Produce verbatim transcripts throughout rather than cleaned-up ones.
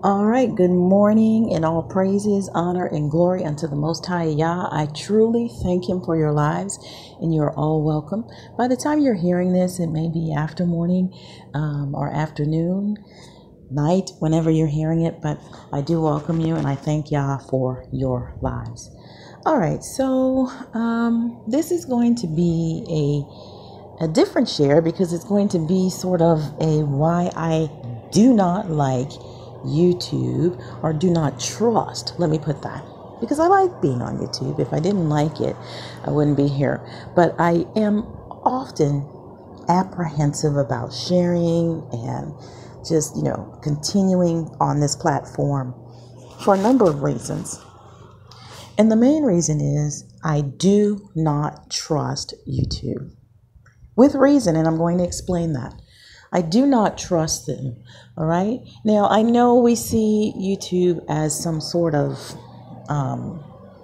All right, good morning, and all praises, honor, and glory unto the Most High Yah. I truly thank Him for your lives, and you're all welcome. By the time you're hearing this, it may be after morning um, or afternoon, night, whenever you're hearing it, but I do welcome you, and I thank Yah for your lives. All right, so um, this is going to be a, a different share because it's going to be sort of a why I do not like YouTube or do not trust. Let me put that, because I like being on YouTube. If I didn't like it, I wouldn't be here. But I am often apprehensive about sharing and just, you know, continuing on this platform for a number of reasons. And the main reason is I do not trust YouTube. With reason, and I'm going to explain that. I do not trust them, all right? Now, I know we see YouTube as some sort of um,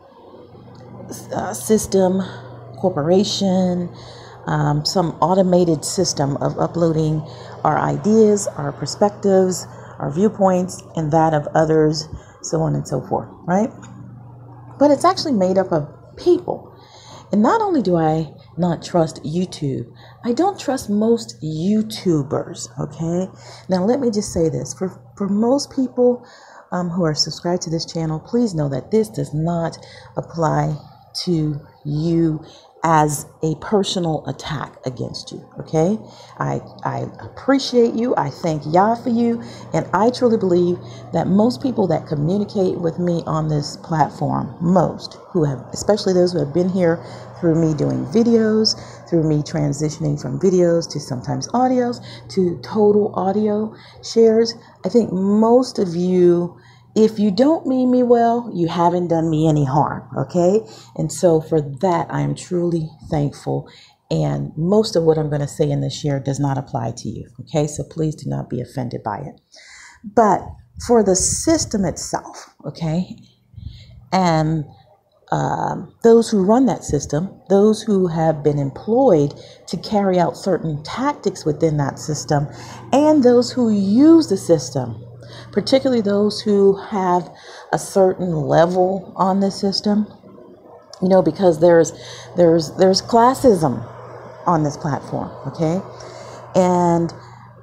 uh, system, corporation, um, some automated system of uploading our ideas, our perspectives, our viewpoints, and that of others, so on and so forth, right? But it's actually made up of people. And not only do I not trust YouTube, I don't trust most YouTubers, okay? Now, let me just say this. For, for most people um, who are subscribed to this channel, please know that this does not apply to you as a personal attack against you, okay? I, I appreciate you. I thank Yah for you. And I truly believe that most people that communicate with me on this platform, most who have, especially those who have been here through me doing videos, through me transitioning from videos to sometimes audios, to total audio shares, I think most of you, if you don't mean me well, you haven't done me any harm, okay? And so for that, I am truly thankful. And most of what I'm going to say in this share does not apply to you, okay? So please do not be offended by it. But for the system itself, okay, and um, those who run that system, those who have been employed to carry out certain tactics within that system, and those who use the system, particularly those who have a certain level on the system, you know, because there's there's there's classism on this platform, okay? And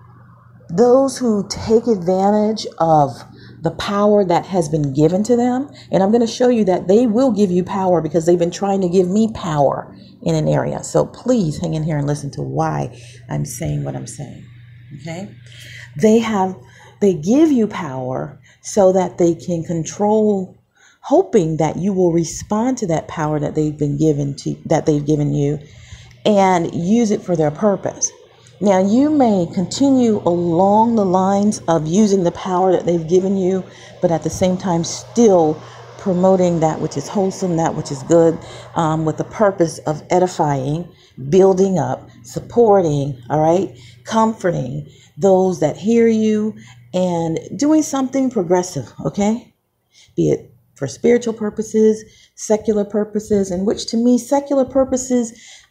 those who take advantage of the power that has been given to them, and I'm going to show you that they will give you power because they've been trying to give me power in an area. So please hang in here and listen to why I'm saying what I'm saying, okay? They have They give you power so that they can control, hoping that you will respond to that power that they've been given to, that they've given you, and use it for their purpose. Now, you may continue along the lines of using the power that they've given you, but at the same time still promoting that which is wholesome, that which is good, um, with the purpose of edifying, building up, supporting, all right, comforting those that hear you, and doing something progressive, okay? Be it for spiritual purposes, secular purposes, and which to me, secular purposes,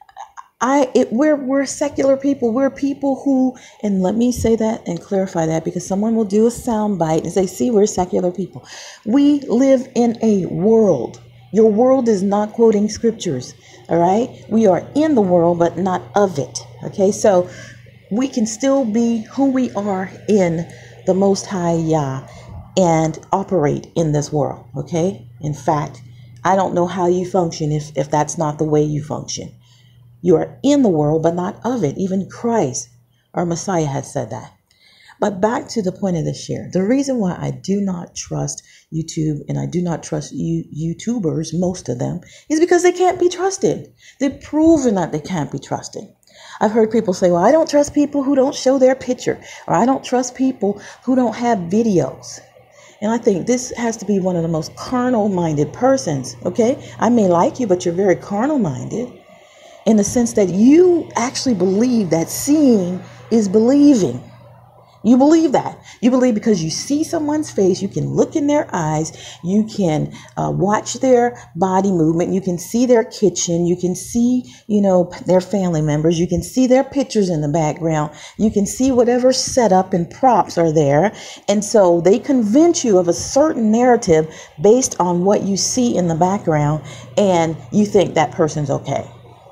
I it we're we're secular people. We're people who, and let me say that and clarify that, because someone will do a sound bite and say, see, we're secular people. We live in a world. Your world is not quoting scriptures, all right? We are in the world, but not of it, okay? So we can still be who we are in the Most High Yah and operate in this world, okay? In fact, I don't know how you function if, if that's not the way you function. You are in the world, but not of it. Even Christ, our Messiah, has said that. But back to the point of this share. The reason why I do not trust YouTube, and I do not trust you, YouTubers, most of them, is because they can't be trusted. They've proven that they can't be trusted. I've heard people say, well, I don't trust people who don't show their picture, or I don't trust people who don't have videos. And I think this has to be one of the most carnal-minded persons, okay? I may like you, but you're very carnal-minded in the sense that you actually believe that seeing is believing. You believe that. You believe because you see someone's face, you can look in their eyes, you can uh, watch their body movement, you can see their kitchen, you can see, you know, their family members, you can see their pictures in the background, you can see whatever setup and props are there. And so they convince you of a certain narrative based on what you see in the background, and you think that person's okay.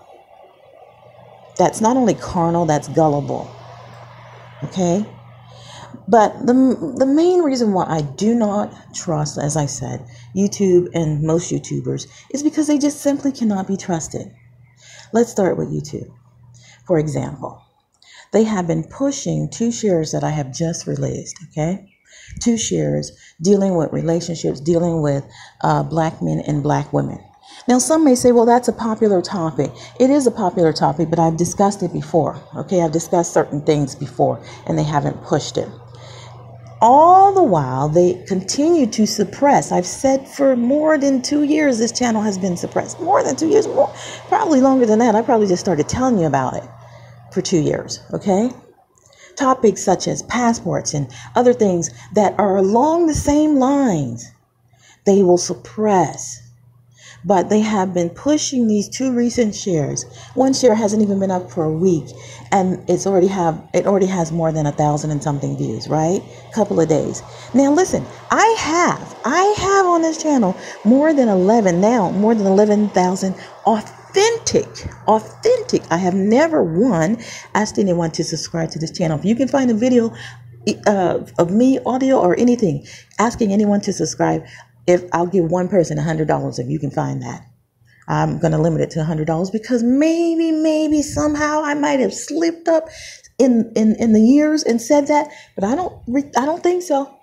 That's not only carnal, that's gullible. Okay? But the the main reason why I do not trust, as I said, YouTube and most YouTubers is because they just simply cannot be trusted. Let's start with YouTube. For example, they have been pushing two shares that I have just released, okay? Two shares dealing with relationships, dealing with uh, black men and black women. Now, some may say, well, that's a popular topic. It is a popular topic, but I've discussed it before, okay? I've discussed certain things before, and they haven't pushed it. All the while, they continue to suppress. I've said for more than two years, this channel has been suppressed. More than two years, more, probably longer than that. I probably just started telling you about it for two years, okay? Topics such as passports and other things that are along the same lines, they will suppress. But they have been pushing these two recent shares. One share hasn't even been up for a week, and it's already have it already has more than a thousand and something views, right? Couple of days. Now listen, I have I have on this channel more than eleven now, more than eleven thousand authentic, authentic. I have never one asked anyone to subscribe to this channel. If you can find a video uh, of me, audio or anything, asking anyone to subscribe, if I'll give one person one hundred dollars if you can find that. I'm going to limit it to one hundred dollars because maybe, maybe somehow I might have slipped up in, in, in the years and said that, but I don't, I don't think so.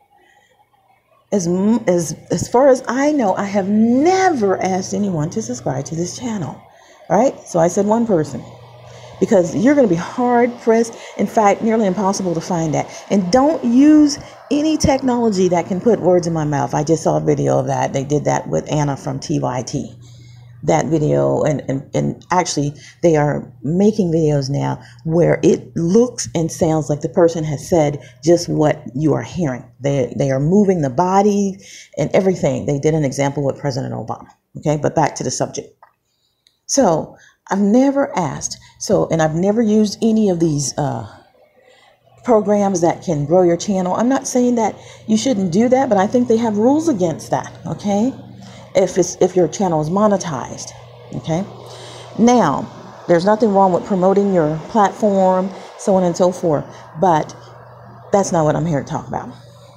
As, as, as far as I know, I have never asked anyone to subscribe to this channel. All right. So I said one person, because you're going to be hard pressed. In fact, nearly impossible to find that. And don't use any technology that can put words in my mouth. I just saw a video of that. They did that with Anna from T Y T. That video, and, and, and actually they are making videos now where it looks and sounds like the person has said just what you are hearing. They, they are moving the body and everything. They did an example with President Obama. Okay, but back to the subject. So I've never asked, so, and I've never used any of these uh, programs that can grow your channel. I'm not saying that you shouldn't do that, but I think they have rules against that, okay? If it's, if your channel is monetized, okay? Now, there's nothing wrong with promoting your platform, so on and so forth, but that's not what I'm here to talk about.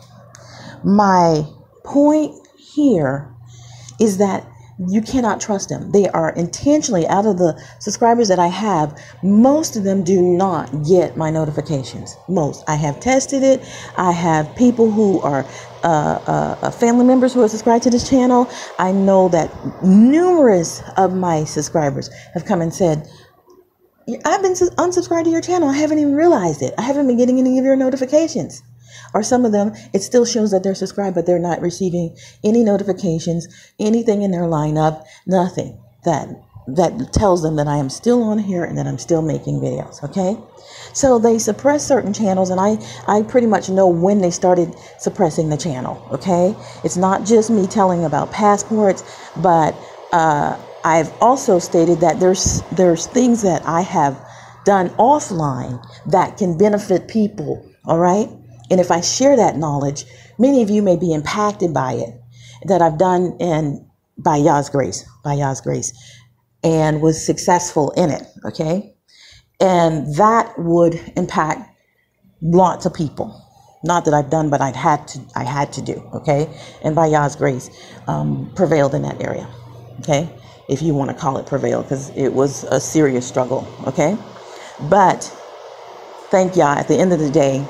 My point here is that you cannot trust them. They are intentionally, out of the subscribers that I have, most of them do not get my notifications. Most. I have tested it. I have people who are uh, uh, family members who are subscribed to this channel. I know that numerous of my subscribers have come and said, I've been unsubscribed to your channel. I haven't even realized it. I haven't been getting any of your notifications. Or some of them, it still shows that they're subscribed, but they're not receiving any notifications, anything in their lineup, nothing that that tells them that I am still on here and that I'm still making videos, okay? So they suppress certain channels, and I, I pretty much know when they started suppressing the channel, okay? It's not just me telling about passports, but uh, I've also stated that there's there's things that I have done offline that can benefit people, all right? And if I share that knowledge, many of you may be impacted by it, that I've done and by Yah's grace, by Yah's grace, and was successful in it, okay? And that would impact lots of people. Not that I've done, but I'd had to, I had to do, okay? And by Yah's grace, um, prevailed in that area, okay? If you want to call it prevail, because it was a serious struggle, okay? But thank Yah, at the end of the day,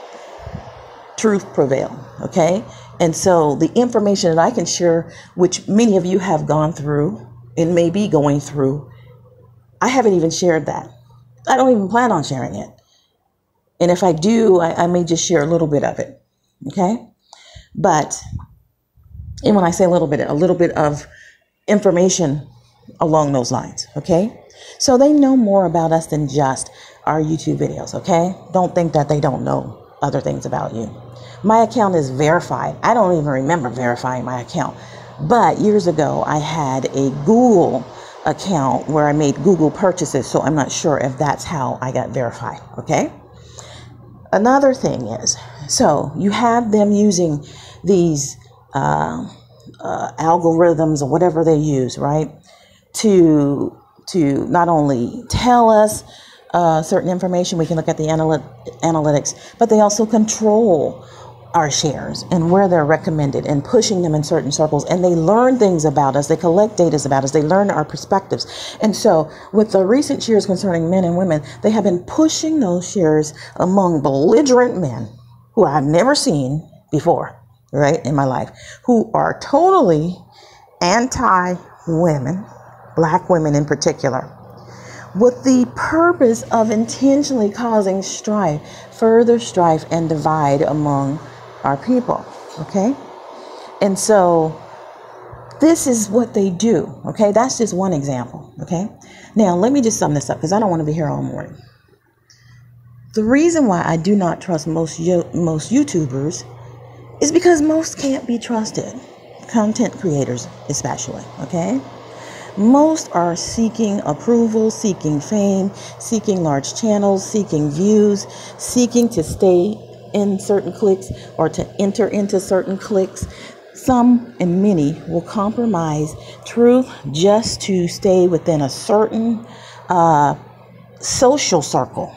truth prevail, okay? And so the information that I can share, which many of you have gone through and may be going through, I haven't even shared that. I don't even plan on sharing it. And if I do, I, I may just share a little bit of it, okay? But, and when I say a little bit, a little bit of information along those lines, okay? So they know more about us than just our YouTube videos, okay? Don't think that they don't know. other things about you. My account is verified. I don't even remember verifying my account. But years ago, I had a Google account where I made Google purchases. So I'm not sure if that's how I got verified. Okay. Another thing is, so you have them using these uh, uh, algorithms or whatever they use, right? To, to not only tell us uh, certain information, we can look at the analy- analytics, but they also control our shares and where they're recommended and pushing them in certain circles. And they learn things about us. They collect data about us. They learn our perspectives. And so with the recent shares concerning men and women, they have been pushing those shares among belligerent men who I've never seen before, right, in my life, who are totally anti-women, black women in particular, with the purpose of intentionally causing strife, further strife and divide among our people. Okay. And so this is what they do. Okay. That's just one example. Okay. Now let me just sum this up because I don't want to be here all morning. The reason why I do not trust most, most YouTubers is because most can't be trusted. Content creators, especially. Okay. Most are seeking approval, seeking fame, seeking large channels, seeking views, seeking to stay in certain cliques or to enter into certain cliques. Some and many will compromise truth just to stay within a certain uh, social circle.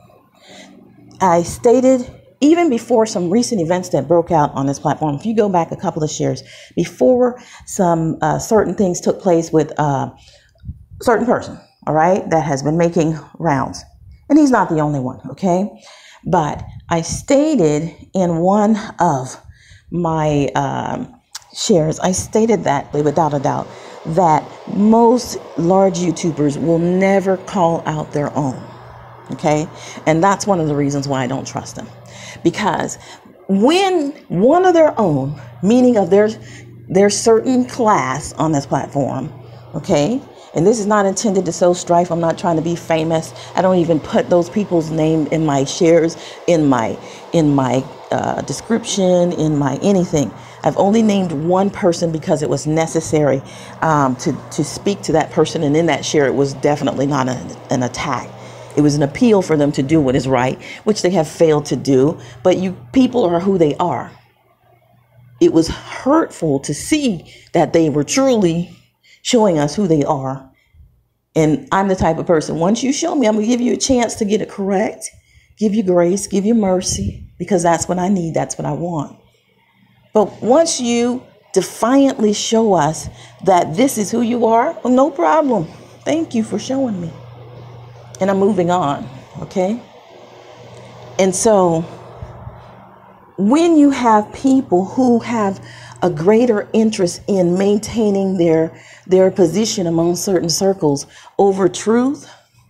I stated even before some recent events that broke out on this platform, if you go back a couple of shares, before some uh, certain things took place with a uh, certain person, all right, that has been making rounds. And he's not the only one, okay? But I stated in one of my um, shares, I stated that without a doubt, that most large YouTubers will never call out their own, okay? And that's one of the reasons why I don't trust them. Because when one of their own, meaning of their, their certain class on this platform, okay, and this is not intended to sow strife. I'm not trying to be famous. I don't even put those people's name in my shares, in my in my uh, description, in my anything. I've only named one person because it was necessary um, to, to speak to that person. And in that share, it was definitely not a, an attack. It was an appeal for them to do what is right, which they have failed to do. But you people are who they are. It was hurtful to see that they were truly showing us who they are. And I'm the type of person, once you show me, I'm going to give you a chance to get it correct, give you grace, give you mercy, because that's what I need. That's what I want. But once you defiantly show us that this is who you are, well, no problem. Thank you for showing me. And I'm moving on. Okay. And so when you have people who have a greater interest in maintaining their their position among certain circles over truth,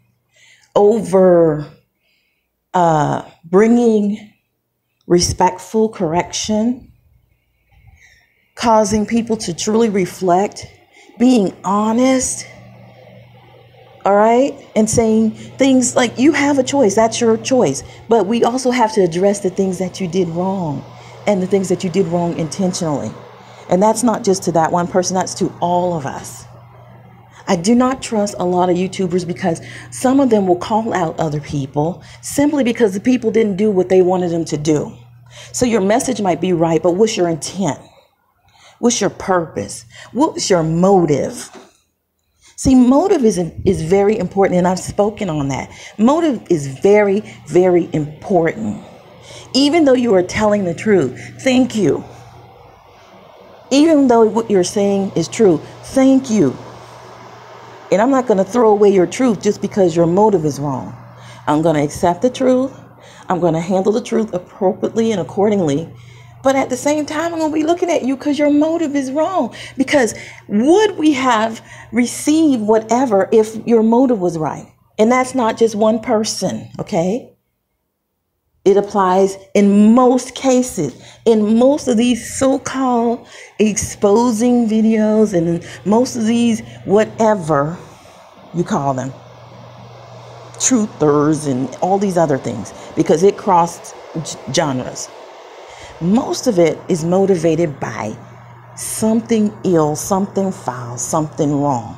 over uh, bringing respectful correction, causing people to truly reflect, being honest, all right, and saying things like, you have a choice, that's your choice, but we also have to address the things that you did wrong and the things that you did wrong intentionally. And that's not just to that one person, that's to all of us. I do not trust a lot of YouTubers because some of them will call out other people simply because the people didn't do what they wanted them to do. So your message might be right, but what's your intent? What's your purpose? What's your motive? See, motive is, is very important, and I've spoken on that. Motive is very, very important. Even though you are telling the truth, thank you. Even though what you're saying is true, thank you. And I'm not going to throw away your truth just because your motive is wrong. I'm going to accept the truth. I'm going to handle the truth appropriately and accordingly. But at the same time, I'm going to be looking at you because your motive is wrong. Because would we have received whatever if your motive was right? And that's not just one person, okay? It applies in most cases. In most of these so-called exposing videos and in most of these whatever you call them, truthers and all these other things, because it crossed g- genres. Most of it is motivated by something ill, something foul, something wrong.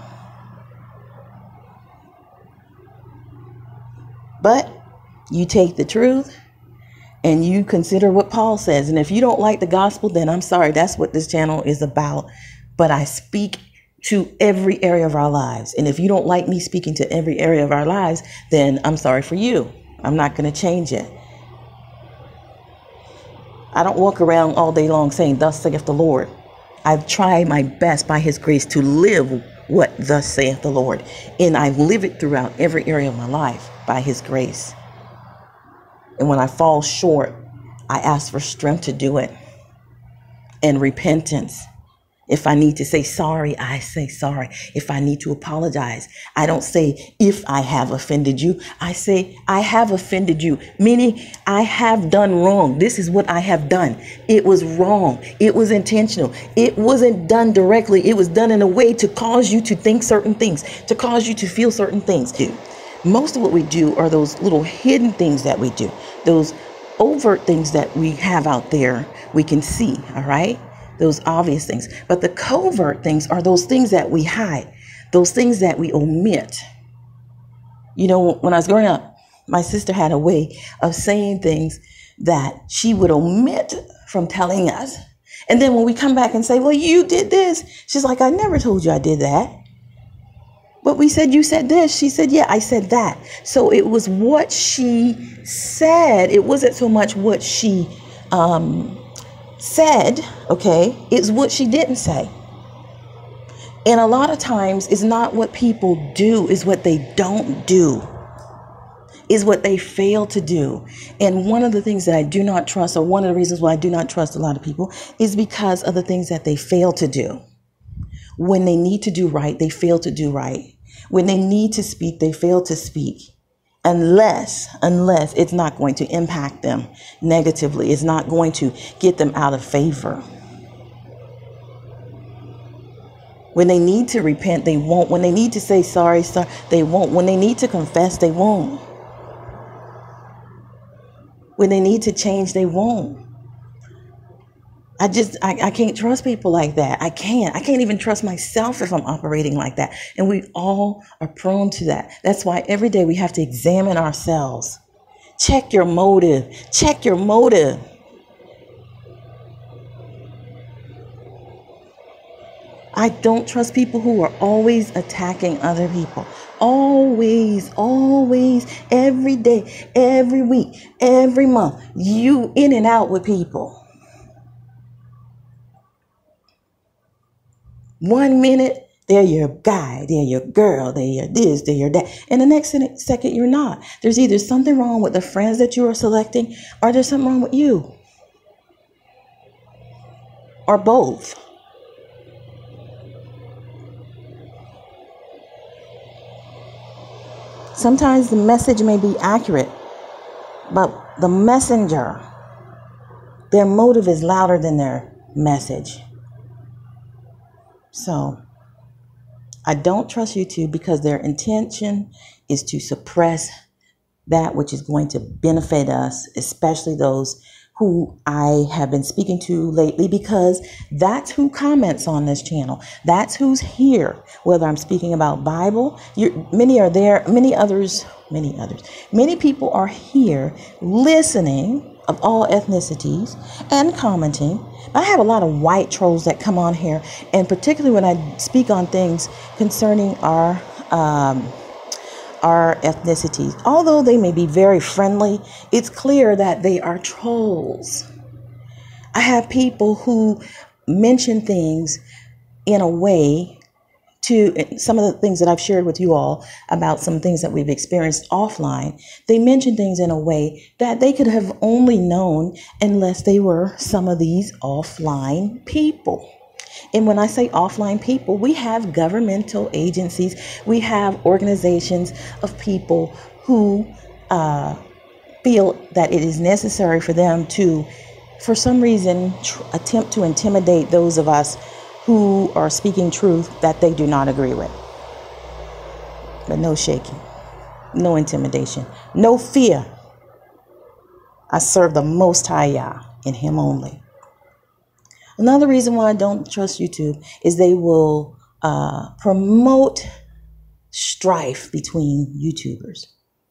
But you take the truth and you consider what Paul says. And if you don't like the gospel, then I'm sorry. That's what this channel is about. But I speak to every area of our lives. And if you don't like me speaking to every area of our lives, then I'm sorry for you. I'm not going to change it. I don't walk around all day long saying, thus saith the Lord. I've tried my best by his grace to live what thus saith the Lord. And I live it throughout every area of my life by his grace. And when I fall short, I ask for strength to do it and repentance. If I need to say sorry, I say sorry. If I need to apologize, I don't say if I have offended you. I say I have offended you, meaning I have done wrong. This is what I have done. It was wrong. It was intentional. It wasn't done directly. It was done in a way to cause you to think certain things, to cause you to feel certain things. Most of what we do are those little hidden things that we do, those overt things that we have out there we can see, all right? Those obvious things. But the covert things are those things that we hide, those things that we omit. You know, when I was growing up, my sister had a way of saying things that she would omit from telling us. And then when we come back and say, well, you did this, she's like, I never told you I did that. But we said, you said this. She said, yeah, I said that. So it was what she said. It wasn't so much what she um, said, okay? It's what she didn't say. And a lot of times it's not what people do, it's what they don't do, is what they fail to do. And one of the things that I do not trust, or one of the reasons why I do not trust a lot of people, is because of the things that they fail to do. When they need to do right, they fail to do right. When they need to speak, they fail to speak. Unless, unless it's not going to impact them negatively. It's not going to get them out of favor. When they need to repent, they won't. When they need to say sorry, sorry, they won't. When they need to confess, they won't. When they need to change, they won't. I just, I, I can't trust people like that. I can't. I can't even trust myself if I'm operating like that. And we all are prone to that. That's why every day we have to examine ourselves. Check your motive. Check your motive. I don't trust people who are always attacking other people. Always, always, every day, every week, every month. You in and out with people. One minute, they're your guy, they're your girl, they're your this, they're your that. And the next second, you're not. There's either something wrong with the friends that you are selecting, or there's something wrong with you. Or both. Sometimes the message may be accurate, but the messenger, their motive is louder than their message. So I don't trust YouTube because their intention is to suppress that which is going to benefit us, especially those who I have been speaking to lately, because that's who comments on this channel. That's who's here, whether I'm speaking about Bible. You're, many are there, many others, many others, many people are here listening, of all ethnicities, and commenting. I have a lot of white trolls that come on here, and particularly when I speak on things concerning our um, our ethnicities. Although they may be very friendly, it's clear that they are trolls. I have people who mention things in a way to some of the things that I've shared with you all about some things that we've experienced offline. They mention things in a way that they could have only known unless they were some of these offline people. And when I say offline people, we have governmental agencies, we have organizations of people who uh, feel that it is necessary for them to, for some reason, tr- attempt to intimidate those of us who are speaking truth that they do not agree with. But no shaking, no intimidation, no fear. I serve the Most High Yah and Him only. Another reason why I don't trust YouTube is they will uh, promote strife between YouTubers.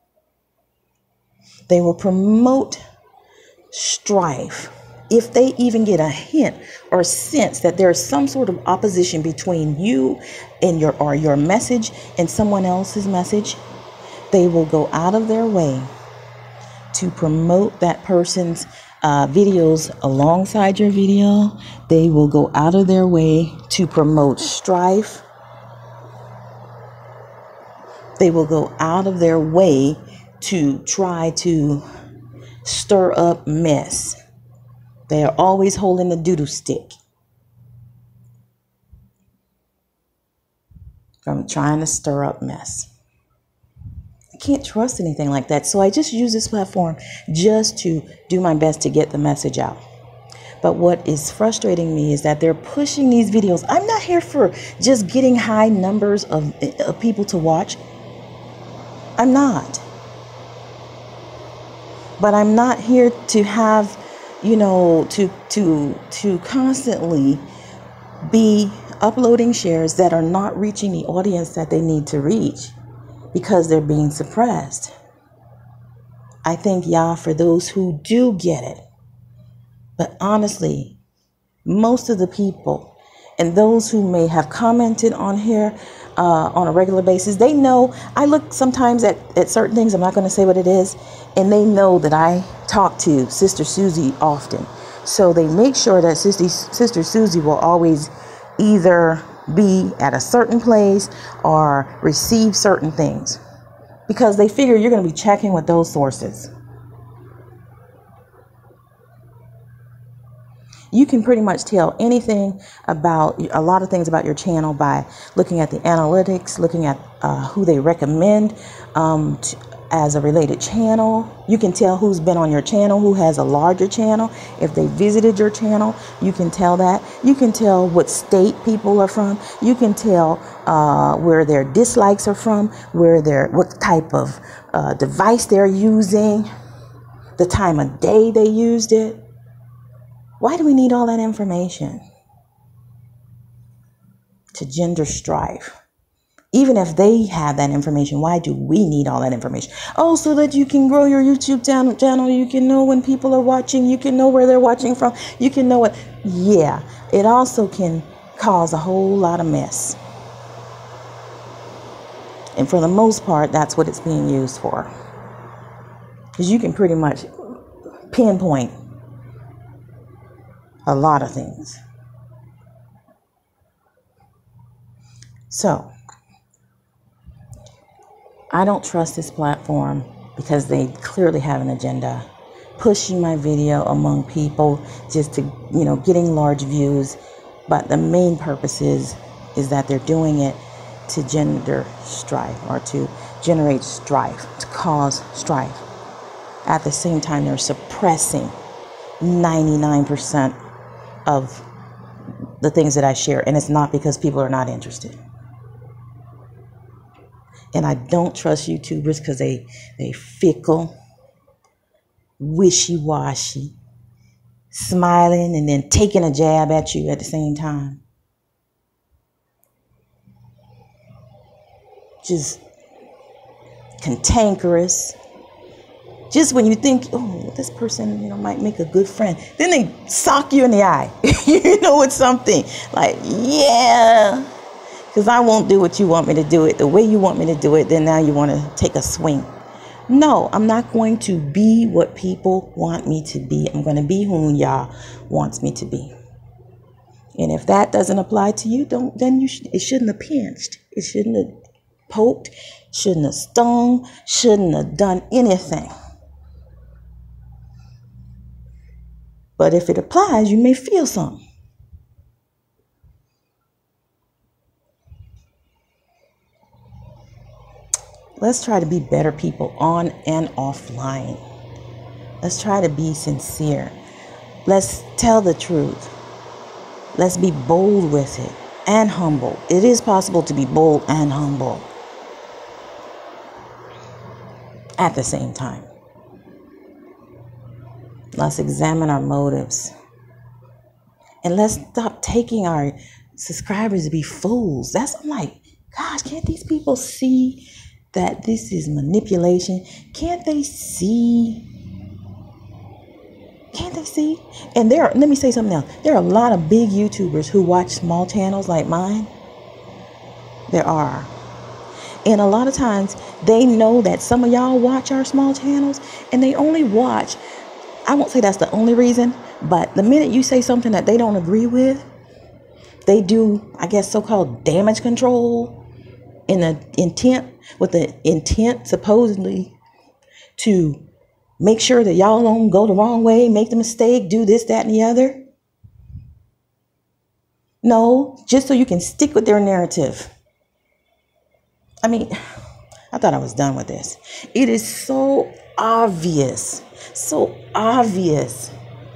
They will promote strife. If they even get a hint or sense that there is some sort of opposition between you and your or your message and someone else's message, they will go out of their way to promote that person's uh, videos alongside your video. They will go out of their way to promote strife. They will go out of their way to try to stir up mess. They are always holding the doodoo stick from trying to stir up mess. I can't trust anything like that. So I just use this platform just to do my best to get the message out. But what is frustrating me is that they're pushing these videos. I'm not here for just getting high numbers of, of people to watch. I'm not. But I'm not here to have, you know, to to to constantly be uploading shares that are not reaching the audience that they need to reach because they're being suppressed. I thank Yah for those who do get it. But honestly, most of the people and those who may have commented on here uh, on a regular basis, they know I look sometimes at, at certain things. I'm not going to say what it is. And they know that I talk to Sister Susie often. So they make sure that Sister, Sister Susie will always either be at a certain place or receive certain things because they figure you're going to be checking with those sources. You can pretty much tell anything about a lot of things about your channel by looking at the analytics, looking at uh, who they recommend um, to, as a related channel. You can tell who's been on your channel, who has a larger channel. If they visited your channel, you can tell that. You can tell what state people are from. You can tell uh, where their dislikes are from, where their what type of uh, device they're using, the time of day they used it. Why do we need all that information? To gender strife. Even if they have that information, why do we need all that information? Oh, so that you can grow your YouTube channel. You can know when people are watching. You can know where they're watching from. You can know what. Yeah, it also can cause a whole lot of mess. And for the most part, that's what it's being used for. Because you can pretty much pinpoint a lot of things. So, I don't trust this platform because they clearly have an agenda. Pushing my video among people just to, you know, getting large views. But the main purpose is, is that they're doing it to gender strife or to generate strife, to cause strife. At the same time, they're suppressing ninety-nine percent of the things that I share. And it's not because people are not interested. And I don't trust YouTubers because they, they fickle, wishy-washy, smiling and then taking a jab at you at the same time. Just cantankerous. Just when you think, oh, this person, you know, might make a good friend, then they sock you in the eye, you know, with something like, yeah, because I won't do what you want me to do it the way you want me to do it. Then now you want to take a swing. No, I'm not going to be what people want me to be. I'm going to be who Yah wants me to be. And if that doesn't apply to you, don't. Then you sh- it shouldn't have pinched. It shouldn't have poked. Shouldn't have stung. Shouldn't have done anything. But if it applies, you may feel something. Let's try to be better people on and offline. Let's try to be sincere. Let's tell the truth. Let's be bold with it and humble. It is possible to be bold and humble at the same time. Let's examine our motives. And let's stop taking our subscribers to be fools. That's, I'm like, gosh, can't these people see that this is manipulation? Can't they see? Can't they see? And there are, let me say something else. There are a lot of big YouTubers who watch small channels like mine. There are. And a lot of times they know that some of y'all watch our small channels and they only watch, I won't say that's the only reason, but the minute you say something that they don't agree with, they do, I guess, so-called damage control in the intent, with the intent supposedly to make sure that y'all don't go the wrong way, make the mistake, do this, that, and the other. No, just so you can stick with their narrative. I mean, I thought I was done with this. It is so obvious, so obvious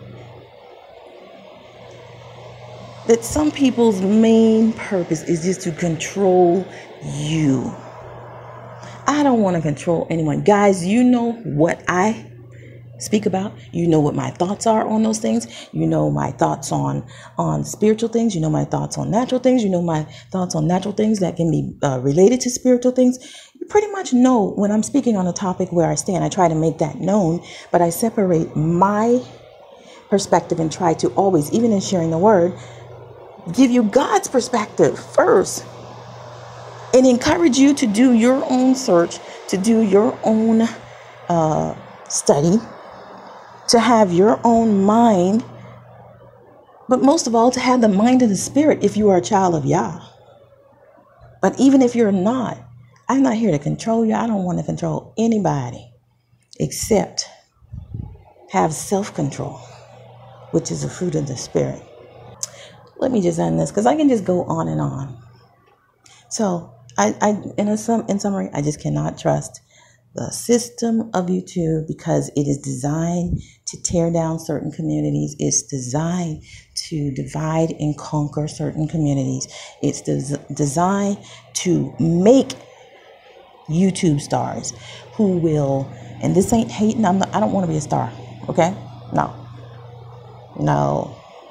that some people's main purpose is just to control you. I don't want to control anyone. Guys, you know what I speak about. You know what my thoughts are on those things. You know my thoughts on on spiritual things. You know my thoughts on natural things. You know my thoughts on natural things that can be uh, related to spiritual things. You pretty much know when I'm speaking on a topic where I stand. I try to make that known, but I separate my perspective and try to always, even in sharing the word, give you God's perspective first and encourage you to do your own search, to do your own uh, study, to have your own mind, but most of all, to have the mind of the Spirit if you are a child of Yah. But even if you're not, I'm not here to control you. I don't want to control anybody except have self-control, which is a fruit of the Spirit. Let me just end this because I can just go on and on. So I, I in, a sum, in summary, I just cannot trust the system of YouTube because it is designed to tear down certain communities. It's designed to divide and conquer certain communities. It's des- designed to make YouTube stars who will, and this ain't hating, I'm not, I don't want to be a star, okay? No. No.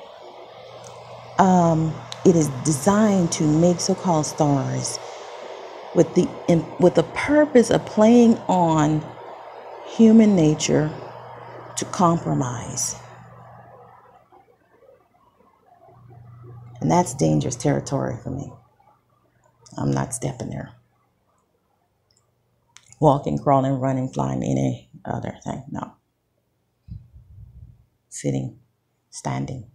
Um, it is designed to make so-called stars with the in, with the purpose of playing on human nature to compromise. And that's dangerous territory for me. I'm not stepping there. Walking, crawling, running, flying, any other thing. No. Sitting, standing.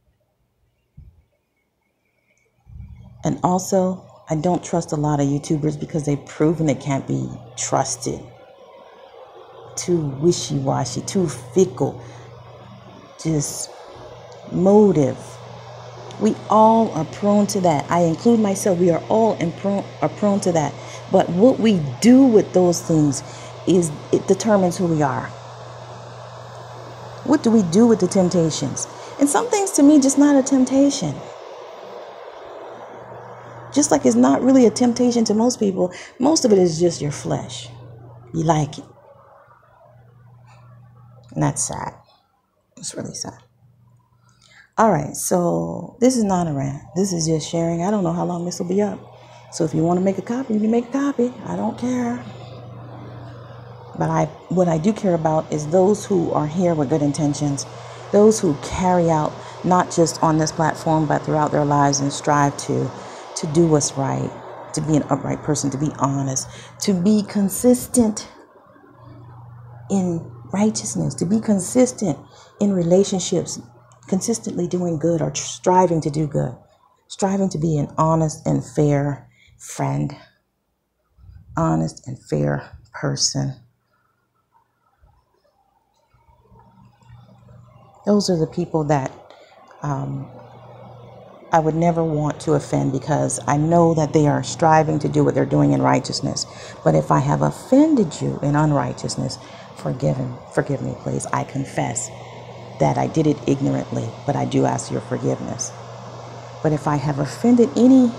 And also, I don't trust a lot of YouTubers because they've proven they can't be trusted. Too wishy-washy, too fickle. Just motive. We all are prone to that. I include myself. We are all prone, are prone to that. But what we do with those things is, it determines who we are. What do we do with the temptations? And some things to me just not a temptation. Just like it's not really a temptation to most people, most of it is just your flesh. You like it. And that's sad. It's really sad. All right, so this is not a rant. This is just sharing. I don't know how long this will be up. So if you want to make a copy, you can make a copy. I don't care. But I, what I do care about is those who are here with good intentions, those who carry out, not just on this platform, but throughout their lives and strive to to do what's right, to be an upright person, to be honest, to be consistent in righteousness, to be consistent in relationships, consistently doing good or striving to do good, striving to be an honest and fair friend, honest and fair person. Those are the people that um, I would never want to offend because I know that they are striving to do what they're doing in righteousness. But if I have offended you in unrighteousness, forgive him, forgive me, please. I confess that I did it ignorantly, but I do ask your forgiveness. But if I have offended any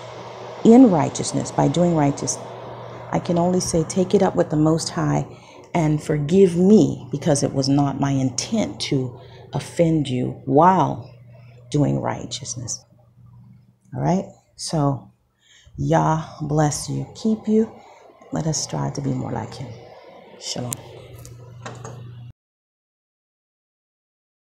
in righteousness by doing righteous, I can only say take it up with the Most High and forgive me, because it was not my intent to offend you while doing righteousness. All right. So Yah bless you, keep you. Let us strive to be more like him. Shalom.